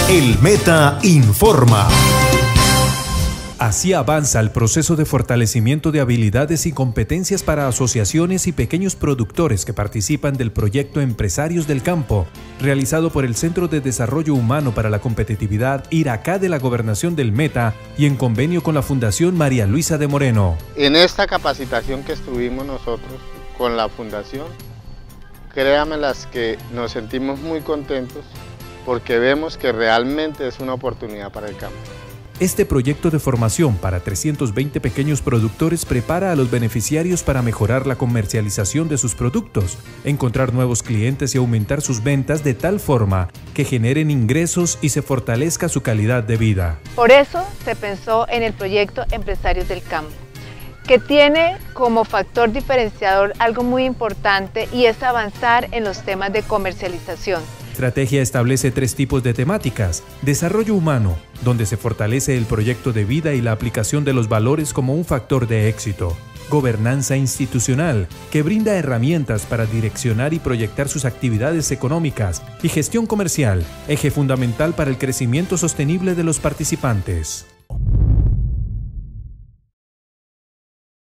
El Meta informa. Así avanza el proceso de fortalecimiento de habilidades y competencias para asociaciones y pequeños productores que participan del proyecto Empresarios del Campo, realizado por el Centro de Desarrollo Humano para la Competitividad IRACA de la Gobernación del Meta y en convenio con la Fundación María Luisa de Moreno. En esta capacitación que estuvimos nosotros con la Fundación, créanme las que nos sentimos muy contentos porque vemos que realmente es una oportunidad para el campo. Este proyecto de formación para 320 pequeños productores prepara a los beneficiarios para mejorar la comercialización de sus productos, encontrar nuevos clientes y aumentar sus ventas de tal forma que generen ingresos y se fortalezca su calidad de vida. Por eso se pensó en el proyecto Empresarios del Campo, que tiene como factor diferenciador algo muy importante y es avanzar en los temas de comercialización. La estrategia establece 3 tipos de temáticas: desarrollo humano, donde se fortalece el proyecto de vida y la aplicación de los valores como un factor de éxito; gobernanza institucional, que brinda herramientas para direccionar y proyectar sus actividades económicas; y gestión comercial, eje fundamental para el crecimiento sostenible de los participantes.